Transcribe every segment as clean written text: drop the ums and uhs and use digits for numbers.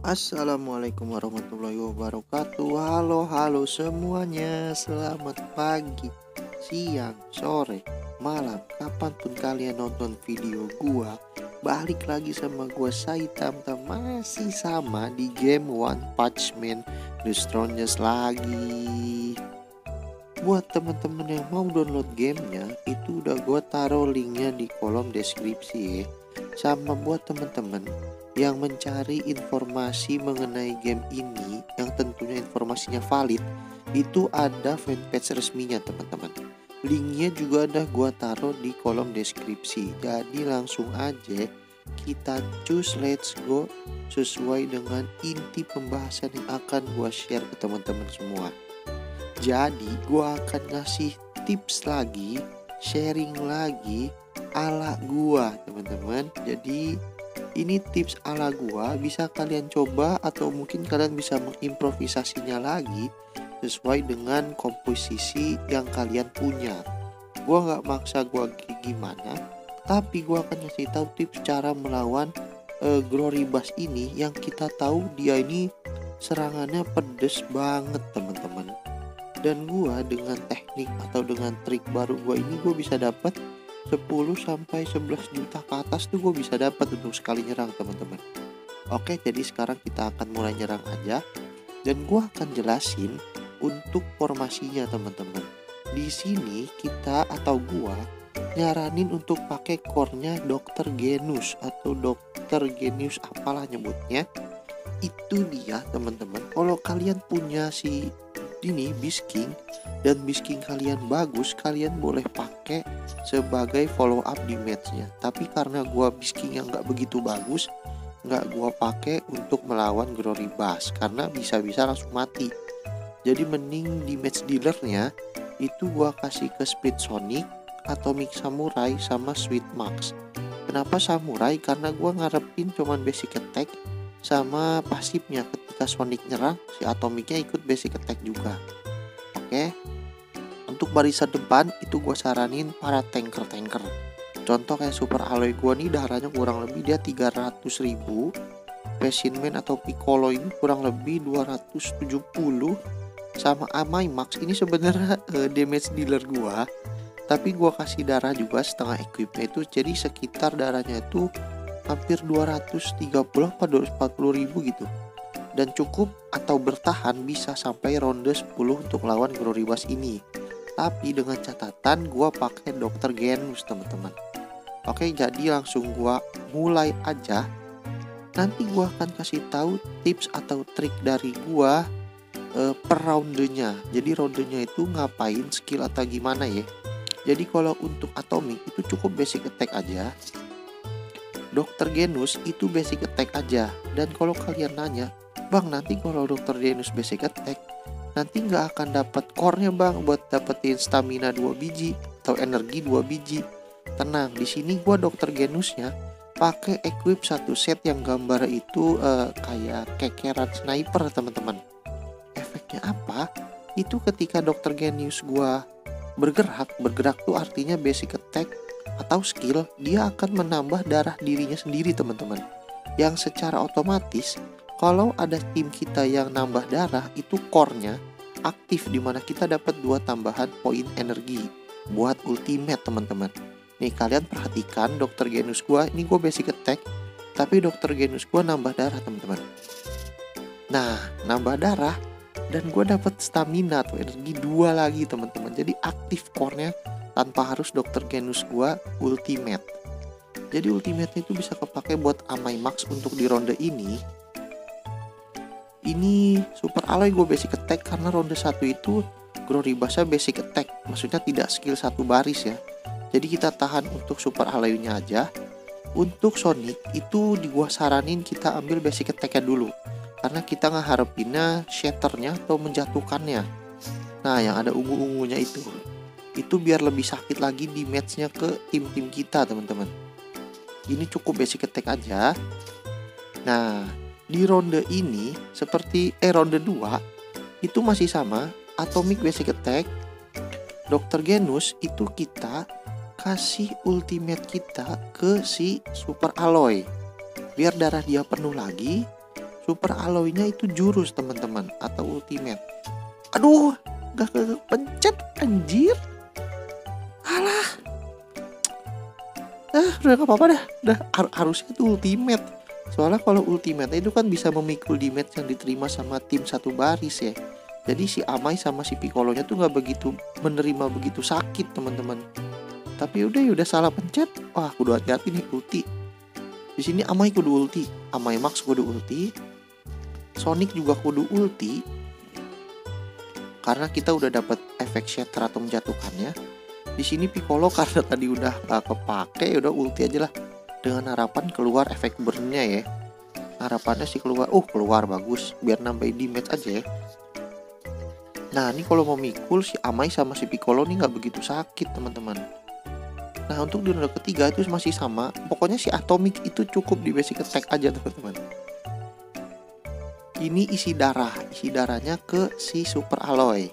Assalamualaikum warahmatullahi wabarakatuh. Halo semuanya. Selamat pagi, siang, sore, malam, kapanpun kalian nonton video gua. Balik lagi sama gua Saitamtam, masih sama di game One Punch Man The Strongest lagi. Buat temen-temen yang mau download gamenya, itu udah gua taruh linknya di kolom deskripsi ya. Sama buat temen-temen yang mencari informasi mengenai game ini, yang tentunya informasinya valid, itu ada fanpage resminya teman-teman. Linknya juga ada gua taruh di kolom deskripsi. Jadi langsung aja kita cus, let's go, sesuai dengan inti pembahasan yang akan gua share ke teman-teman semua. Jadi gua akan ngasih tips lagi, sharing lagi ala gua teman-teman. Jadi ini tips ala gua, bisa kalian coba atau mungkin kalian bisa mengimprovisasinya lagi sesuai dengan komposisi yang kalian punya. Gua nggak maksa gua gimana, tapi gua akan ngasih tahu tips cara melawan Glory Bass ini, yang kita tahu dia ini serangannya pedes banget teman-teman. Dan gua dengan teknik atau dengan trik baru gua ini, gua bisa dapat 10 sampai 11 juta ke atas tuh gue bisa dapat untuk sekali nyerang teman-teman. Oke, jadi sekarang kita akan mulai nyerang aja, dan gue akan jelasin untuk formasinya teman-teman. Di sini kita atau gue nyaranin untuk pakai core-nya Dr. Genius atau Dr. Genius apalah nyebutnya. Itu dia teman-teman. Kalau kalian punya si ini Beast King dan Beast King kalian bagus, kalian boleh pakai sebagai follow up di matchnya. Tapi karena gua Beast King yang nggak begitu bagus, nggak gua pakai untuk melawan Glory Bass karena bisa-bisa langsung mati. Jadi mending di match dealernya itu gua kasih ke Speed Sonic, Atomic Samurai, sama Sweet Max. Kenapa Samurai? Karena gua ngarepin cuman basic attack sama pasifnya. Ketika Sonic nyerang, si Atomicnya ikut basic attack juga. Oke. Untuk barisan depan itu gue saranin para tanker. Contoh kayak Super Alloy gue nih, darahnya kurang lebih dia 300.000. Passion Man atau Piccolo ini kurang lebih 270. Sama Amai Max ini sebenarnya damage dealer gue, tapi gue kasih darah juga setengah equipnya itu, jadi sekitar darahnya itu hampir 230 atau 240 ribu gitu. Dan cukup atau bertahan bisa sampai ronde 10 untuk lawan Glory Bass ini. Tapi dengan catatan gua pakai Dr. Genius teman-teman. Oke, jadi langsung gua mulai aja. Nanti gua akan kasih tahu tips atau trik dari gua per rondenya. Jadi rondenya itu ngapain, skill atau gimana ya. Jadi kalau untuk Atomic itu cukup basic attack aja. Dr. Genius itu basic attack aja. Dan kalau kalian nanya, bang nanti kalau Dr. Genius basic attack, nanti nggak akan dapat core-nya bang buat dapetin stamina 2 biji atau energi 2 biji. Tenang, di sini gua Dr. Geniusnya pakai equip satu set yang gambar itu kayak kekeran sniper teman-teman. Efeknya apa? Itu ketika Dr. Genius gua bergerak tuh artinya basic attack atau skill, dia akan menambah darah dirinya sendiri teman-teman. Yang secara otomatis kalau ada tim kita yang nambah darah, itu core-nya aktif, dimana kita dapat 2 tambahan poin energi buat ultimate teman-teman. Nih kalian perhatikan Dr. Genius gua, ini gua basic attack, tapi Dr. Genius gua nambah darah teman-teman. Nah, nambah darah dan gua dapat stamina atau energi 2 lagi teman-teman. Jadi aktif core-nya tanpa harus Dr. Genius gua ultimate. Jadi ultimate itu bisa kepake buat Amai Max untuk di ronde ini. Ini Super Alloy gue basic attack karena ronde 1 itu Glory Bass basic attack, maksudnya tidak skill satu baris ya. Jadi kita tahan untuk Super Alloy-nya aja. Untuk Sonic itu gua saranin kita ambil basic attack-nya dulu, karena kita ngeharapinnya shatternya atau menjatuhkannya. Nah yang ada ungu-ungunya itu biar lebih sakit lagi di matchnya ke tim-tim kita teman-teman. Ini cukup basic attack aja. Nah di ronde ini seperti ronde 2 itu masih sama, Atomic basic attack. Dr. Genius itu kita kasih ultimate kita ke si Super Alloy biar darah dia penuh lagi. Super Aloy-nya itu jurus teman-teman, atau ultimate. Aduh, gak kepencet anjir. Alah. Udah gak apa-apa dah. Harusnya itu ultimate. Soalnya kalau ultimate itu kan bisa memikul damage yang diterima sama tim satu baris ya. Jadi si Amai sama si Piccolo-nya tuh gak begitu menerima begitu sakit teman-teman. Tapi udah salah pencet. Wah, kudu hati-hati nih ulti. Di sini Amai kudu ulti, Amai Max kudu ulti, Sonic juga kudu ulti. Karena kita udah dapat efek shatter atau menjatuhkannya. Di sini Piccolo karena tadi udah gak kepake, udah ulti aja lah. Dengan harapan keluar efek burn-nya ya. Harapannya sih keluar, keluar bagus, biar nambahin damage aja ya. Nah ini kalau mau mikul si Amai sama si Piccolo nih nggak begitu sakit teman-teman. Nah untuk di ronde ketiga itu masih sama. Pokoknya si Atomic itu cukup di basic attack aja teman-teman. Ini isi darahnya ke si Super Aloy.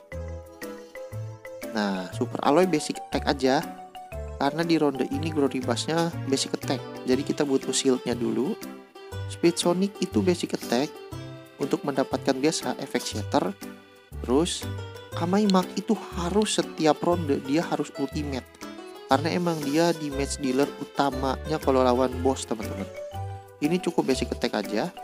Nah Super Aloy basic attack aja. Karena di ronde ini Glory Burst-nya basic attack. Jadi kita butuh shieldnya dulu. Speed Sonic itu basic attack. Untuk mendapatkan biasa efek shatter. Terus Amai Max itu harus setiap ronde dia harus ultimate. Karena emang dia damage dealer utamanya kalau lawan boss teman-teman. Ini cukup basic attack aja.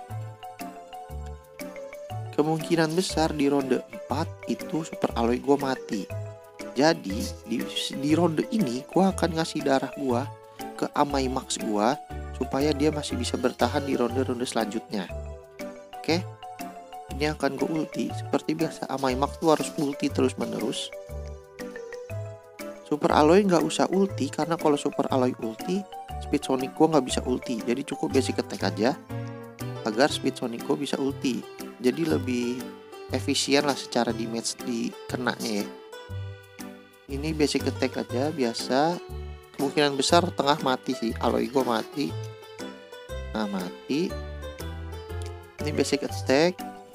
Kemungkinan besar di ronde 4 itu Super Aloy gue mati. Jadi di ronde ini gue akan ngasih darah gue ke Amai Max gue supaya dia masih bisa bertahan di ronde-ronde selanjutnya. Oke, ini akan gue ulti. Seperti biasa Amai Max tuh harus ulti terus menerus. Super Aloy nggak usah ulti karena kalau Super Aloy ulti Speed Sonic gue nggak bisa ulti. Jadi cukup basic attack aja agar Speed Sonic gue bisa ulti. Jadi lebih efisien lah secara damage dikenanya ya. Ini basic attack aja biasa. Kemungkinan besar tengah mati sih. Aloy gue mati. Nah mati. Ini basic attack.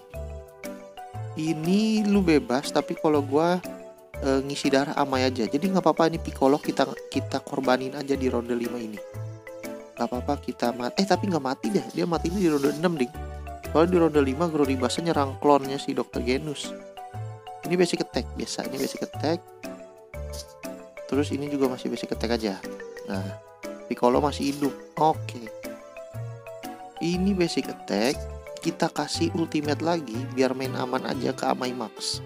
Ini lu bebas. Tapi kalau gue ngisi darah Amai aja. Jadi nggak apa-apa ini Piccolo kita korbanin aja di ronde 5 ini. Nggak apa-apa kita mati. Tapi nggak mati deh. Dia mati ini di ronde 6 ding. Soalnya di ronde 5 Glory Burst-nya nyerang klonnya si Dr. Genus. Ini basic attack biasa. Ini basic attack. Terus ini juga masih basic attack aja. Nah, Piccolo masih hidup. Oke. Ini basic attack. Kita kasih ultimate lagi biar main aman aja ke Amai Max.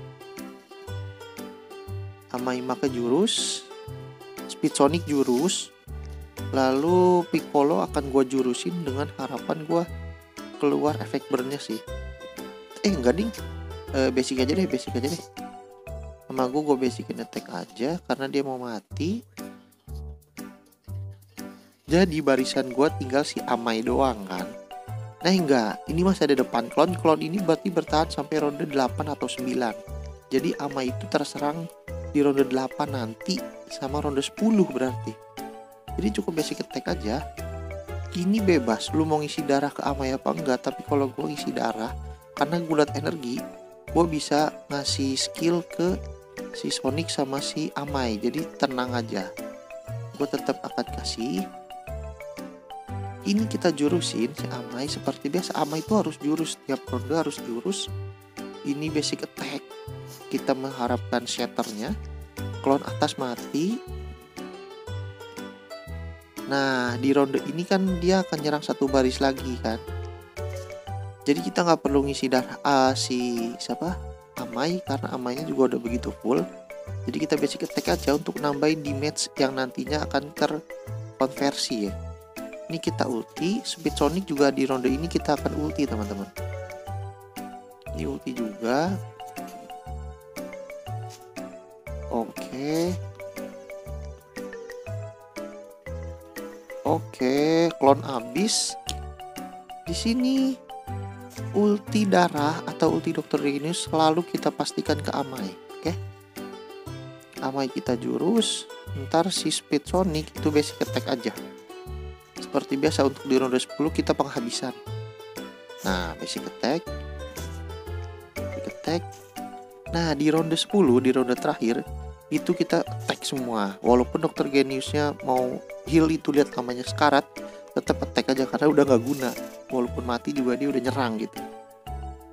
Amai Max ke jurus. Speed Sonic jurus. Lalu Piccolo akan gue jurusin dengan harapan gue keluar efek burn-nya sih. Enggak ding. Basic aja deh. Sama gue basicin attack aja karena dia mau mati. Jadi barisan gue tinggal si Amai doang kan. Nah enggak, ini masih ada depan klon. Klon ini berarti bertahan sampai ronde 8 atau 9. Jadi Amai itu terserang di ronde 8 nanti sama ronde 10 berarti. Jadi cukup basic attack aja. Ini bebas, lu mau ngisi darah ke Amai apa enggak. Tapi kalau gue ngisi darah, karena gulat energi, gue bisa ngasih skill ke si Sonic sama si Amai. Jadi tenang aja, gue tetap akan kasih. Ini kita jurusin si Amai seperti biasa. Amai itu harus jurus, tiap ronde harus jurus. Ini basic attack. Kita mengharapkan shatternya. Klon atas mati. Nah di ronde ini kan dia akan nyerang satu baris lagi kan. Jadi kita nggak perlu ngisi darah si Amai karena Amainya juga udah begitu full. Jadi kita basic attack aja untuk nambahin damage yang nantinya akan terkonversi ya. Ini kita ulti. Speed Sonic juga di ronde ini kita akan ulti teman-teman. Ini ulti juga. Oke, klon abis. Di sini ulti darah atau ulti Dr. Genus selalu kita pastikan ke Amai. Oke. Amai kita jurus. Ntar si Speed Sonic itu basic attack aja. Seperti biasa untuk di ronde 10 kita penghabisan. Nah, basic attack. Nah, di ronde 10, di ronde terakhir itu kita attack semua. Walaupun Dr. Geniusnya mau heal itu, lihat namanya sekarat, tetap attack aja karena udah gak guna. Walaupun mati juga dia udah nyerang gitu.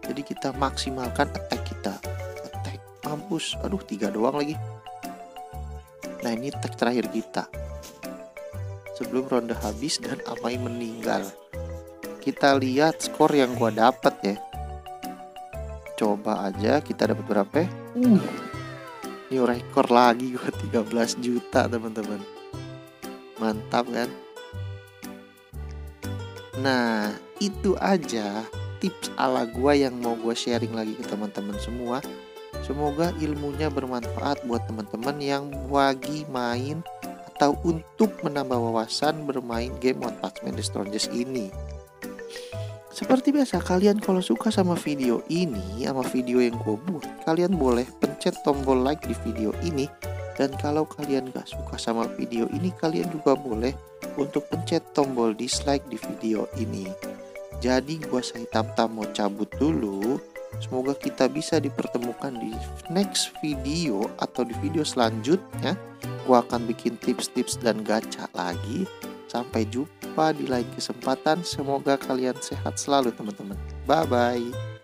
Jadi kita maksimalkan attack kita. Attack, mampus. Aduh, 3 doang lagi. Nah, ini attack terakhir kita sebelum ronde habis dan Amai meninggal. Kita lihat skor yang gua dapat ya. Coba aja kita dapat berapa ya? New rekor lagi gua, 13 juta teman-teman. Mantap kan? Nah, itu aja tips ala gua yang mau gua sharing lagi ke teman-teman semua. Semoga ilmunya bermanfaat buat teman-teman yang lagi main atau untuk menambah wawasan bermain game One Punch Man The Strongest ini. Seperti biasa, kalian kalau suka sama video ini, sama video yang gue buat, kalian boleh pencet tombol like di video ini. Dan kalau kalian gak suka sama video ini, kalian juga boleh untuk pencet tombol dislike di video ini. Jadi gue Sai Tamtam mau cabut dulu. Semoga kita bisa dipertemukan di next video atau di video selanjutnya. Gue akan bikin tips-tips dan gacha lagi. Sampai jumpa di lain kesempatan. Semoga kalian sehat selalu teman-teman. Bye-bye.